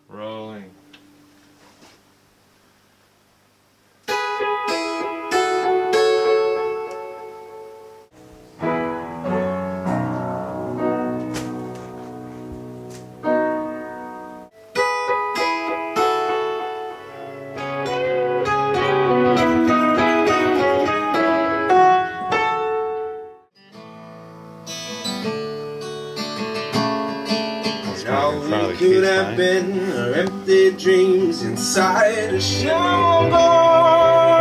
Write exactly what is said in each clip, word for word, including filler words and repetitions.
Rolling. All we could have been are empty dreams inside a shell.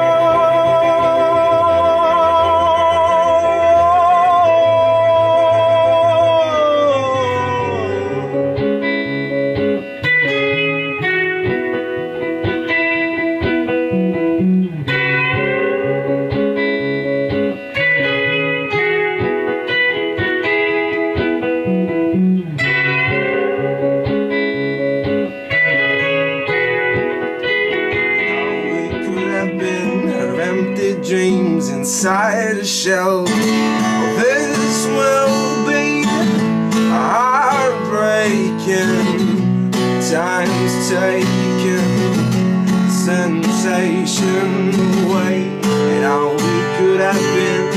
Dreams inside a shell. Well, this will be heartbreaking. Time's taken sensation away, and all we could have been